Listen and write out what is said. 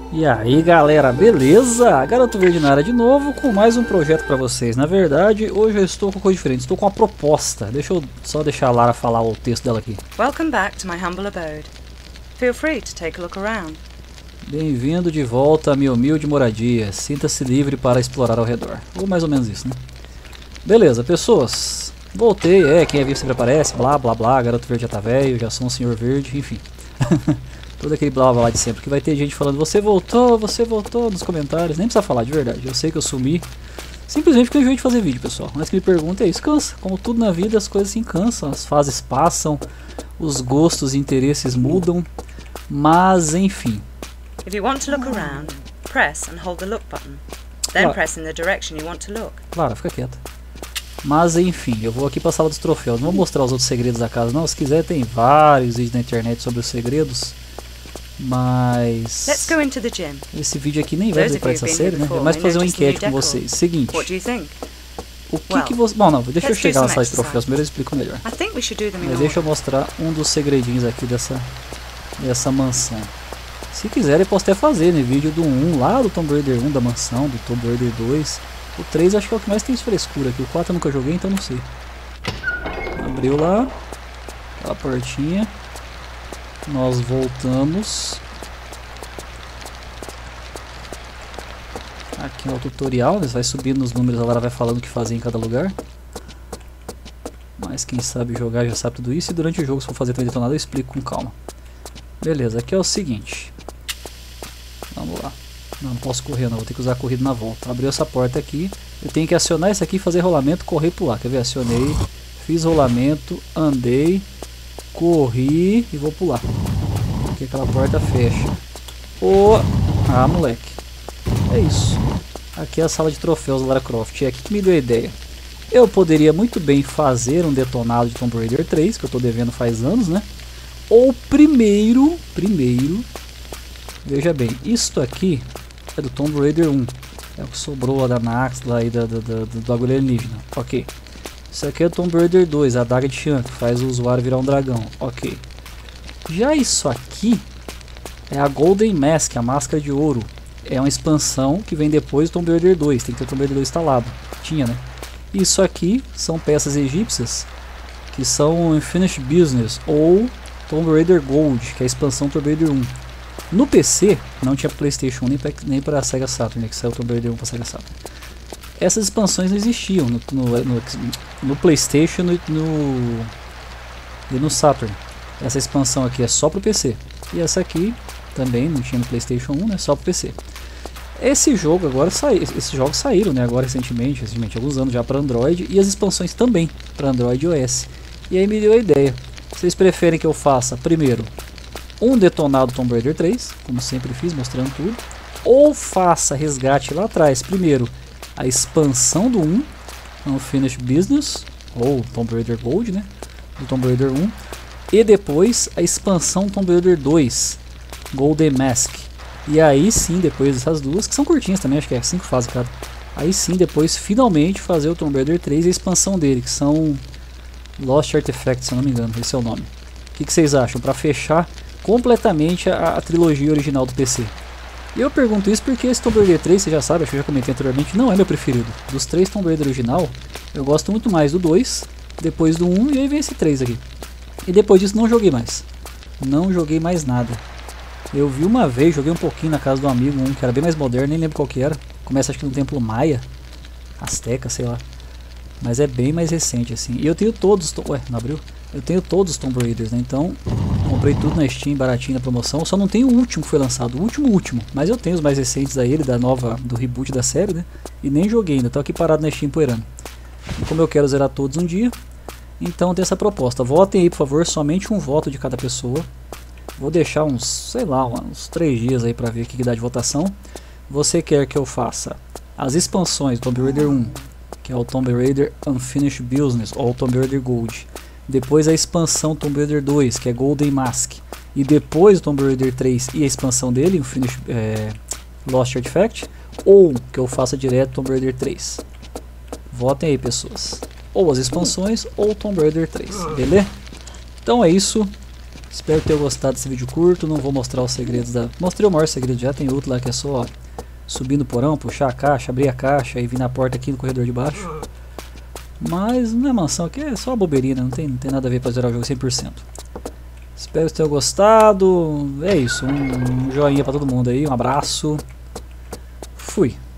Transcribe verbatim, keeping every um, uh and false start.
E aí galera, beleza? Garoto Verde na área de novo com mais um projeto pra vocês. Na verdade, hoje eu estou com coisa diferente, estou com uma proposta. Deixa eu só deixar a Lara falar o texto dela aqui. Welcome back to my humble abode. Feel free to take a look around. Bem-vindo de volta à minha humilde moradia. Sinta-se livre para explorar ao redor. Ou mais ou menos isso, né? Beleza, pessoas. Voltei, é, quem é vivo sempre aparece, blá blá blá, Garoto Verde já tá velho, já sou um senhor verde, enfim. Todo aquele blá blá blá de sempre, que vai ter gente falando, você voltou, você voltou nos comentários, nem precisa falar de verdade, eu sei que eu sumi, simplesmente porque eu enjoei de fazer vídeo, pessoal. Mas que me pergunta é isso, cansa, como tudo na vida as coisas se cansam, as fases passam, os gostos e interesses mudam, mas enfim. If you want to look around, press and hold the look button, then Claro. press in the direction you want to look. Claro, fica quieta. Mas enfim, eu vou aqui para a sala dos troféus, não vou mostrar os outros segredos da casa não, se quiser tem vários vídeos na internet sobre os segredos. Mas Let's go into the gym. esse vídeo aqui nem vai Those of para you essa who've been série, here né? É before mais may fazer uma notice the new enquete com decor. vocês. Seguinte, What do you think? o que Well, que você... Bom, não, deixa eu let's do chegar na some sala de exercise. troféus, primeiro eu explico melhor. I think we should do them in Mas deixa eu order. mostrar um dos segredinhos aqui dessa, dessa mansão. Se quiserem, eu posso até fazer, né? Vídeo do um, lá do Tomb Raider um, da mansão, do Tomb Raider dois. O três acho que é o que mais tem frescura aqui. O quatro eu nunca joguei, então não sei. Abriu lá. Aquela portinha. Nós voltamos. Aqui é o tutorial, né? Você vai subindo nos números, a Lara vai falando o que fazer em cada lugar. Mas quem sabe jogar já sabe tudo isso. E durante o jogo, se for fazer também detonado, eu explico com calma. Beleza, aqui é o seguinte. Vamos lá. Não, não posso correr não, vou ter que usar a corrida na volta. Abriu essa porta aqui. Eu tenho que acionar isso aqui, fazer rolamento, correr e pular. Quer ver? Acionei, fiz rolamento, andei, corri e vou pular. Aqui aquela porta fecha. Oh, ah, moleque. É isso. Aqui é a sala de troféus da Lara Croft. É aqui que me deu a ideia. Eu poderia muito bem fazer um detonado de Tomb Raider três, que eu estou devendo faz anos, né? Ou primeiro, primeiro, veja bem, isto aqui é do Tomb Raider um. É o que sobrou lá da Nax, lá aí da, da, da, do bagulho alienígena. Ok. Isso aqui é do Tomb Raider dois, a adaga de Xian, que faz o usuário virar um dragão. Ok. Já isso aqui é a Golden Mask, a máscara de ouro. É uma expansão que vem depois do Tomb Raider dois, tem que ter o Tomb Raider dois instalado. Tinha, né? Isso aqui são peças egípcias, que são Unfinished Business, ou Tomb Raider Gold, que é a expansão do Tomb Raider um. No P C, não tinha PlayStation nem para nem para Sega Saturn, né, que saiu o Tomb Raider um para Sega Saturn. Essas expansões não existiam no, no, no, no PlayStation no, no, e no Saturn. Essa expansão aqui é só para o P C. E essa aqui também não tinha no PlayStation um, né, só para o P C. Esse jogo agora saiu, esses jogos saíram, né, agora recentemente, recentemente, alguns anos já para Android, e as expansões também para Android e iOS. E aí me deu a ideia. Vocês preferem que eu faça primeiro um detonado Tomb Raider três, como sempre fiz, mostrando tudo, ou faça resgate lá atrás, primeiro a expansão do um, Unfinished Business, ou Tomb Raider Gold, né, do Tomb Raider um, e depois a expansão Tomb Raider dois, Golden Mask. E aí sim, depois dessas duas, que são curtinhas também, acho que é cinco fases cada, aí sim, depois finalmente fazer o Tomb Raider três e a expansão dele, que são Lost Artifacts, se eu não me engano, esse é o nome. O que, que vocês acham? Para fechar completamente a, a trilogia original do P C. E eu pergunto isso porque esse Tomb Raider três, você já sabe, acho que eu já comentei anteriormente, não é meu preferido. Dos três Tomb Raider original, eu gosto muito mais do dois, depois do um, e aí vem esse três aqui. E depois disso não joguei mais. Não joguei mais nada. Eu vi uma vez, joguei um pouquinho na casa do amigo, um que era bem mais moderno, nem lembro qual que era. Começa acho que no templo Maia, Azteca, sei lá. Mas é bem mais recente assim. E eu tenho todos, ué, não abriu? Eu tenho todos os Tomb Raiders, né? Então, comprei tudo na Steam, baratinho na promoção. Só não tenho o último que foi lançado, o último último. Mas eu tenho os mais recentes a ele, da nova, do reboot da série, né? E nem joguei ainda, tô aqui parado na Steam poeirando. E como eu quero zerar todos um dia, então tem essa proposta. Votem aí, por favor, somente um voto de cada pessoa. Vou deixar uns, sei lá, uns três dias aí pra ver o que dá de votação. Você quer que eu faça as expansões do Tomb Raider um, que é o Tomb Raider Unfinished Business, ou Tomb Raider Gold. Depois a expansão Tomb Raider dois, que é Golden Mask. E depois o Tomb Raider três e a expansão dele, Unfinished, é, Lost Artifact. Ou que eu faça direto Tomb Raider três. Votem aí, pessoas. Ou as expansões, ou Tomb Raider três, beleza? Então é isso. Espero ter gostado desse vídeo curto. Não vou mostrar os segredos da... Mostrei o maior segredo já. Tem outro lá que é só subir no porão, puxar a caixa, abrir a caixa e vir na porta aqui no corredor de baixo. Mas não é mansão, aqui é só bobeirinha, não tem, não tem nada a ver pra zerar o jogo cem por cento. Espero que tenham gostado. É isso, um, um joinha pra todo mundo aí, um abraço. Fui.